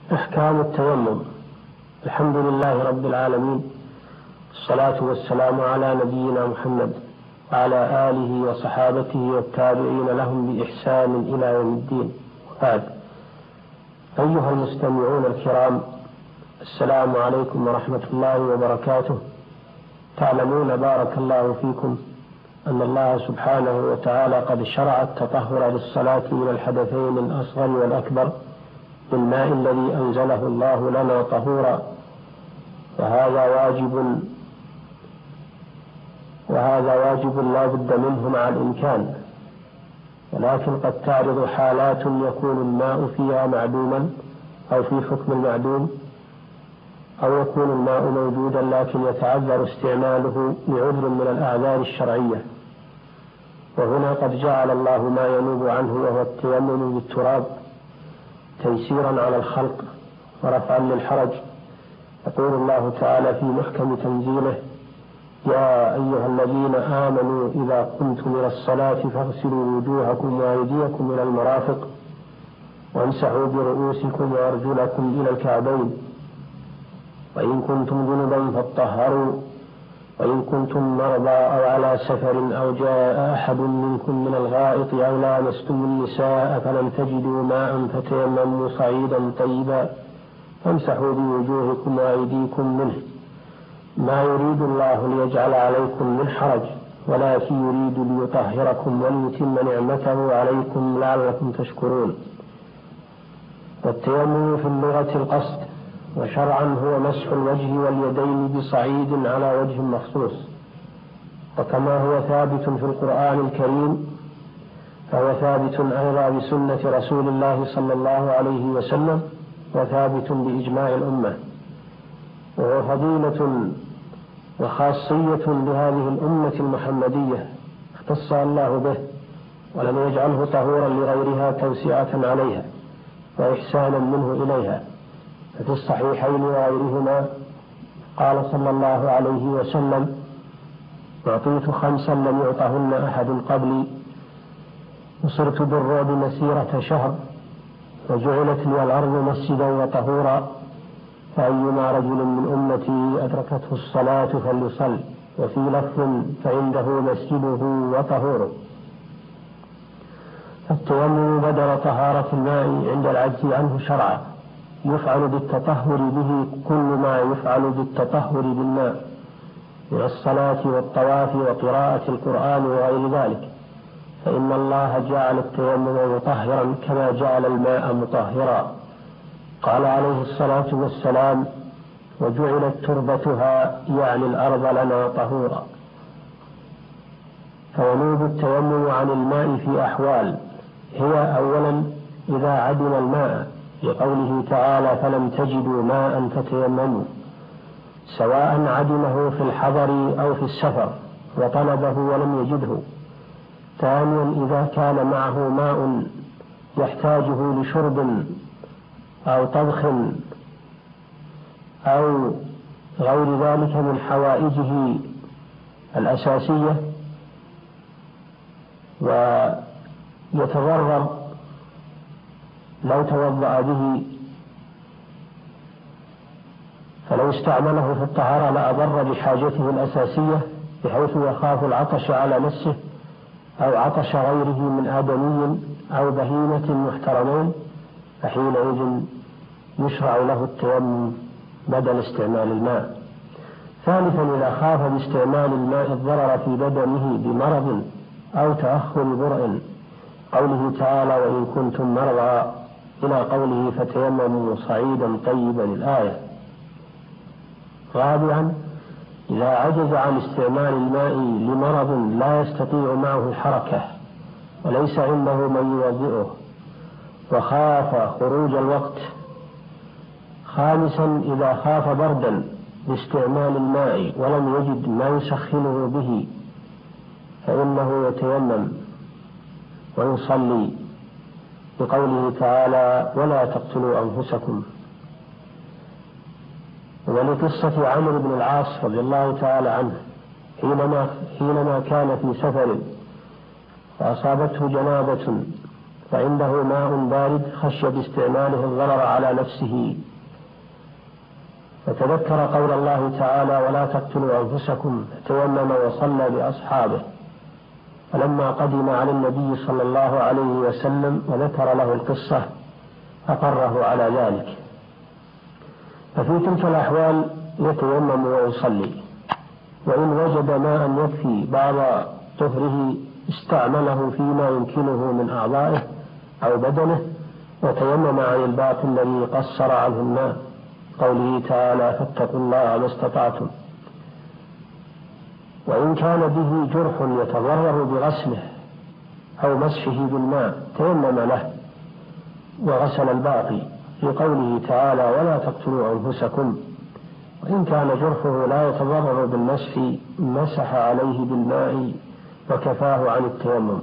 أحكام التيمم. الحمد لله رب العالمين، الصلاة والسلام على نبينا محمد وعلى آله وصحابته والتابعين لهم بإحسان إلى يوم الدين. وبعد، أيها المستمعون الكرام، السلام عليكم ورحمة الله وبركاته. تعلمون بارك الله فيكم أن الله سبحانه وتعالى قد شرع التطهر للصلاة من الحدثين الأصغر والأكبر بالماء الذي أنزله الله لنا طهورا، وهذا واجب لا بد منه مع الإمكان، ولكن قد تعرض حالات يكون الماء فيها معدوما أو في حكم المعدوم، أو يكون الماء موجودا لكن يتعذر استعماله لعذر من الأعذار الشرعية. وهنا قد جعل الله ما ينوب عنه وهو التيمم بالتراب تيسيرا على الخلق ورفعا للحرج. يقول الله تعالى في محكم تنزيله: يا أيها الذين آمنوا إذا قمتم إلى الصلاة فاغسلوا وجوهكم وأيديكم إلى المرافق وامسحوا برؤوسكم وأرجلكم إلى الكعبين، وإن كنتم جنبا فاطهروا، وإن كنتم مرضى أو على سفر أو جاء أحد منكم من الغائط أو لامستم النساء فلم تجدوا ماء فتيمموا صعيدا طيبا فامسحوا بوجوهكم وأيديكم منه، ما يريد الله ليجعل عليكم من حرج ولكن يريد ليطهركم وليتم نعمته عليكم لعلكم تشكرون. والتيمم في اللغة القصد، وشرعا هو مسح الوجه واليدين بصعيد على وجه مخصوص، وكما هو ثابت في القرآن الكريم فهو ثابت أيضا بسنة رسول الله صلى الله عليه وسلم، وثابت بإجماع الأمة، وهو فضيلة وخاصية لهذه الأمة المحمدية اختص الله به، ولم يجعله طهورا لغيرها توسعة عليها وإحسانا منه إليها. ففي الصحيحين وغيرهما قال صلى الله عليه وسلم: أعطيت 5 لم يعطهن أحد قبلي، وصرت بالرعب مسيرة شهر، وجعلت لي الأرض مسجدا وطهورا، فأيما رجل من أمتي أدركته الصلاة فليصل، وفي لفظ فعنده مسجده وطهوره. فالتيمم بدل طهارة الماء عند العجز عنه شرعا، يفعل بالتطهر به كل ما يفعل بالتطهر بالماء من الصلاة والطواف وقراءة القرآن وغير ذلك، فإن الله جعل التيمم مطهرا كما جعل الماء مطهرا. قال عليه الصلاة والسلام: وجعلت تربتها يعني الأرض لنا طهورا. فينوب التيمم عن الماء في أحوال، هي أولا إذا عدم الماء، لقوله تعالى: فلم تجدوا ماء فتيمموا، سواء عدمه في الحضر أو في السفر وطلبه ولم يجده. ثانيا إذا كان معه ماء يحتاجه لشرب أو طبخ أو غير ذلك من حوائجه الأساسية، ويتضرر لو توضأ به، فلو استعمله في الطهارة لأضر بحاجته الأساسية بحيث يخاف العطش على نفسه أو عطش غيره من آدمي أو بهيمة محترمين، فحينئذ يشرع له التيمم بدل استعمال الماء. ثالثا إذا خاف باستعمال الماء الضرر في بدنه بمرض أو تأخر برء، قوله تعالى: وإن كنتم مرضى، إلى قوله فتيمموا صعيدا طيبا الآية. رابعا إذا عجز عن استعمال الماء لمرض لا يستطيع معه الحركة وليس عنده من يوضئه وخاف خروج الوقت. خامسا إذا خاف بردا باستعمال الماء ولم يجد ما يسخنه به، فإنه يتيمم ويصلي، بقوله تعالى: ولا تقتلوا أنفسكم. ولقصة عمرو بن العاص رضي الله تعالى عنه حينما كان في سفر فأصابته جنابة فعنده ماء بارد خشي باستعماله الضرر على نفسه، فتذكر قول الله تعالى: ولا تقتلوا أنفسكم، تيمم وصلى بأصحابه. فلما قدم على النبي صلى الله عليه وسلم وذكر له القصة أقره على ذلك. ففي تلك الأحوال يتيمم ويصلي، وإن وجد ماء يكفي بعض طهره استعمله فيما يمكنه من أعضائه أو بدنه، وتيمم عن الباطل الذي قصر عنه الماء، قوله تعالى: فاتقوا الله ما استطعتم. وإن كان به جرح يتضرر بغسله أو مسحه بالماء تيمم له وغسل الباقي، في قوله تعالى: ولا تقتلوا أنفسكم. وإن كان جرحه لا يتضرر بالمسح مسح عليه بالماء وكفاه عن التيمم.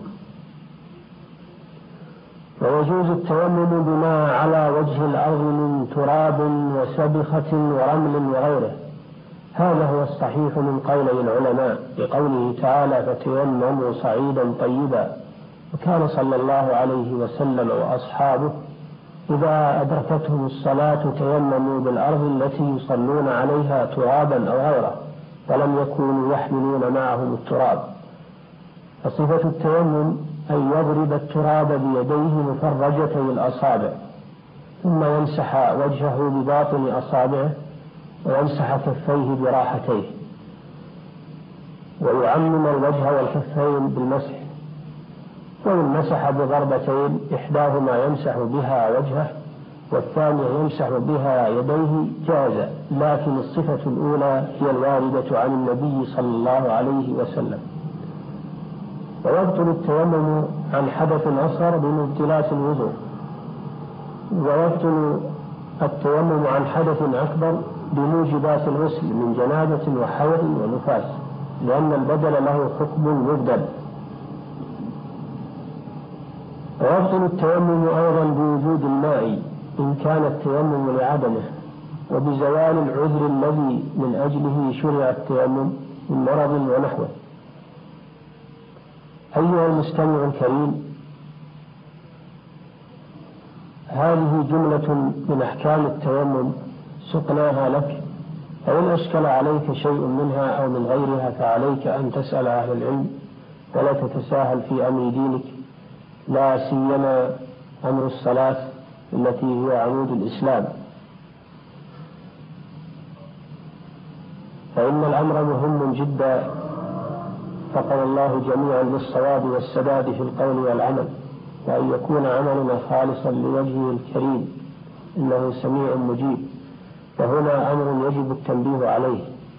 ويجوز التيمم بما على وجه الأرض من تراب وسبخة ورمل وغيره، هذا هو الصحيح من قولي العلماء، لقوله تعالى: فتيمموا صعيدا طيبا. وكان صلى الله عليه وسلم وأصحابه إذا أدركتهم الصلاة تيمموا بالأرض التي يصلون عليها ترابا أو غيره، ولم يكونوا يحملون معهم التراب. فصفة التيمم أن يضرب التراب بيديه مفرجتي الأصابع، ثم يمسح وجهه بباطن أصابعه، ويمسح كفيه براحتيه، ويعمم الوجه والكفين بالمسح. وإن مسح بضربتين إحداهما يمسح بها وجهه والثانية يمسح بها يديه جاز، لكن الصفة الأولى هي الواردة عن النبي صلى الله عليه وسلم. ويبطل التيمم عن حدث أصغر بمبتلات الوضوء، ويبطل التيمم عن حدث أكبر بموجبات الغسل من جنابة وحيض ونفاس، لأن البدل له حكم مبدل. ويبطل التيمم أيضا بوجود الماء إن كان التيمم لعدمه، وبزوال العذر الذي من أجله شرع التيمم من مرض ونحوه. أيها المستمع الكريم، هذه جملة من أحكام التيمم سقناها لك، فإن أشكل عليك شيء منها أو من غيرها فعليك أن تسأل أهل العلم، ولا تتساهل في أمر دينك، لا سيما أمر الصلاة التي هي عمود الإسلام، فإن الأمر مهم جدا. فقال الله جميعا بالصواب والسداد في القول والعمل، وأن يكون عملنا خالصا لوجهه الكريم، إنه سميع مجيب. وهنا أمر يجب التنبيه عليه،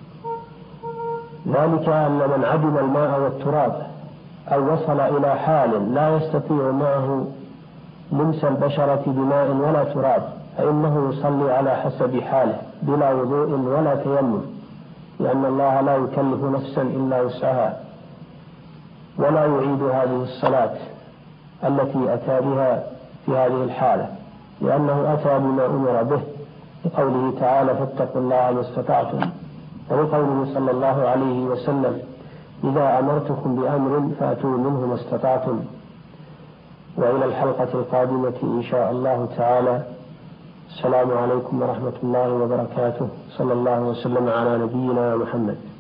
ذلك أن من عدم الماء والتراب أو وصل إلى حال لا يستطيع معه لمس البشرة بماء ولا تراب، فإنه يصلي على حسب حاله بلا وضوء ولا تيمم، لأن الله لا يكلف نفسا إلا وسعها، ولا يعيد هذه الصلاة التي أتى بها في هذه الحالة، لأنه أتى بما أمر به، لقوله تعالى: فاتقوا الله ما استطعتم، ولقوله صلى الله عليه وسلم: إذا أمرتكم بأمر فأتوا منه ما استطعتم. وإلى الحلقة القادمة إن شاء الله تعالى. السلام عليكم ورحمة الله وبركاته، صلى الله وسلم على نبينا محمد.